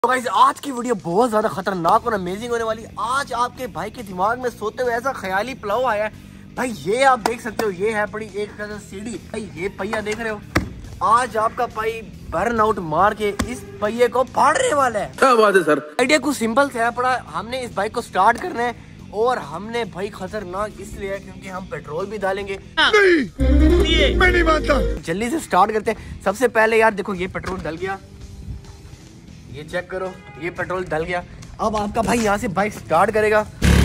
तो गाइस आज की वीडियो बहुत ज्यादा खतरनाक और अमेजिंग होने वाली। आज आपके भाई के दिमाग में सोते हुए ऐसा ख्याली प्लाव आया है भाई, ये आप देख सकते हो, ये है बड़ी एक सीढ़ी भाई, ये पहिया देख रहे हो। आज आपका भाई बर्न आउट मार के इस पहिए को फाड़ने वाला है। क्या बात है सर। आइडिया कुछ सिंपल से है पड़ा, हमने इस बाइक को स्टार्ट करना है और हमने भाई खतरनाक इसलिए है क्योंकि हम पेट्रोल भी डालेंगे। नहीं, मैं नहीं मानता। जल्दी से स्टार्ट करते हैं। सबसे पहले यार देखो, ये पेट्रोल डल गया, ये चेक करो, ये पेट्रोल डल गया। अब आपका भाई यहाँ से बाइक स्टार्ट करेगा।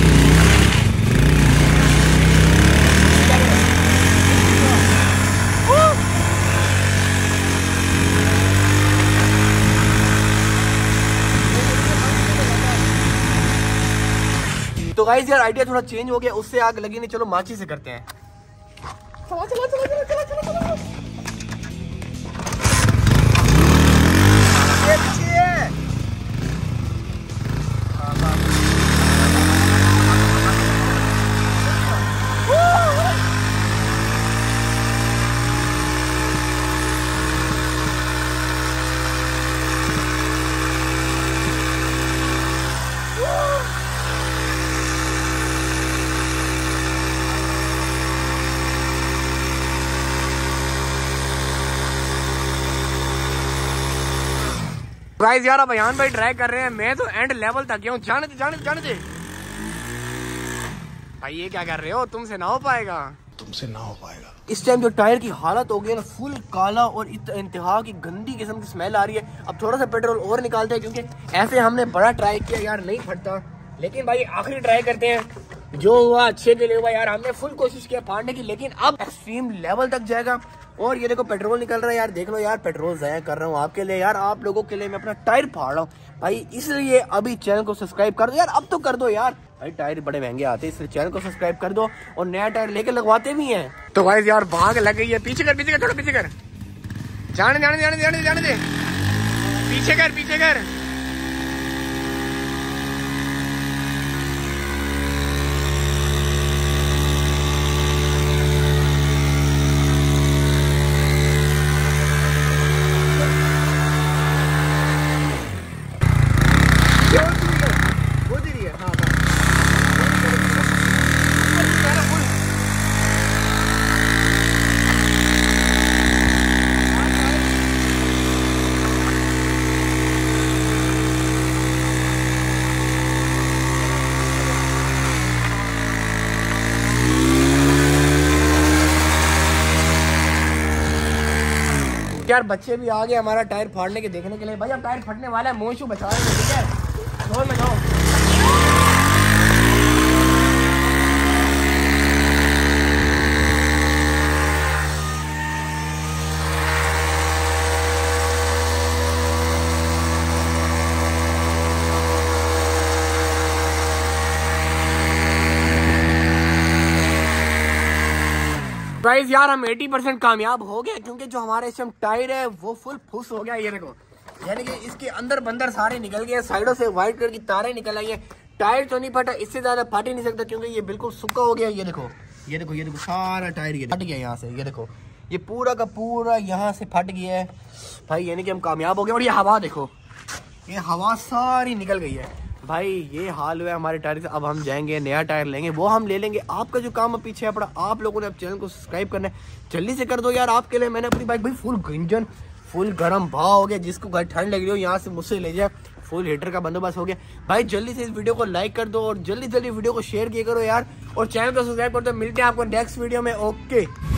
तो गाइस यार आइडिया थोड़ा चेंज हो गया, उससे आग लगी नहीं, चलो माची से करते हैं। चला चला चला चला चला चला चला। ये पीछे है। गाइस यार अब अयान भाई ट्राई कर रहे हैं, मैं तो एंड लेवल तक गया हूँ। जाने दे भाई, ये क्या कर रहे हो, तुमसे ना हो पाएगा, तुमसे ना हो पाएगा। इस टाइम जो टायर की हालत हो गई है ना, फुल काला और इंतहा की गंदी किस्म की स्मेल आ रही है। अब थोड़ा सा पेट्रोल और निकालते हैं क्योंकि ऐसे हमने बड़ा ट्राई किया यार, नहीं फटता। लेकिन भाई आखिरी ट्राई करते हैं, जो हुआ अच्छे के लिए हुआ यार। हमने फुल कोशिश किया फाड़ने की, लेकिन अब एक्सट्रीम लेवल तक जाएगा। और ये देखो पेट्रोल निकल रहा है यार, देख लो यार, पेट्रोल ज़ाया कर रहा हूँ आपके लिए यार, आप लोगों के लिए मैं अपना टायर फाड़ रहा हूँ भाई। इसलिए अभी चैनल को सब्सक्राइब कर दो यार, अब तो कर दो यार भाई, टायर बड़े महंगे आते हैं, इसलिए चैनल को सब्सक्राइब कर दो और नया टायर लेके लगवाते भी हैं। तो गाइस यार भाग लग गई है, पीछे कर थोड़ा पीछे कर, जाने दे, पीछे कर। यार बच्चे भी आ गए हमारा टायर फाड़ने के देखने के लिए। भाई अब टायर फटने वाला है, मोशू बचा रहे हैं, ठीक है, जोर में जाओ। गाइस यार हम 80% कामयाब हो गए क्योंकि जो हमारे इस टायर है वो फुल फुस हो गया। ये देखो, यानी कि इसके अंदर बंदर सारे निकल गए, साइडों से व्हाइट कलर की तारें निकल आई है। टायर तो नहीं फटा, इससे ज्यादा फट ही नहीं सकता क्योंकि ये बिल्कुल सूखा हो गया। ये देखो सारा टायर ये फट गया यहाँ से, ये देखो ये पूरा का पूरा यहाँ से फट गया है भाई, यानी कि हम कामयाब हो गए। और ये हवा देखो, ये हवा सारी निकल गई है भाई, ये हाल हुआ है हमारे टायर से। अब हम जाएंगे नया टायर लेंगे, वो हम ले लेंगे। आपका जो काम है पीछे पड़ा, आप लोगों ने अब चैनल को सब्सक्राइब करना है, जल्दी से कर दो यार। आपके लिए मैंने अपनी बाइक भाई फुल इंजन फुल गर्म भाव हो गया, जिसको घर ठंड लग रही हो यहाँ से मुझसे ले जाए, फुल हीटर का बंदोबस्त हो गया भाई। जल्दी से इस वीडियो को लाइक कर दो और जल्दी वीडियो को शेयर किया करो यार, और चैनल को सब्सक्राइब कर दो। मिलते हैं आपको नेक्स्ट वीडियो में, ओके।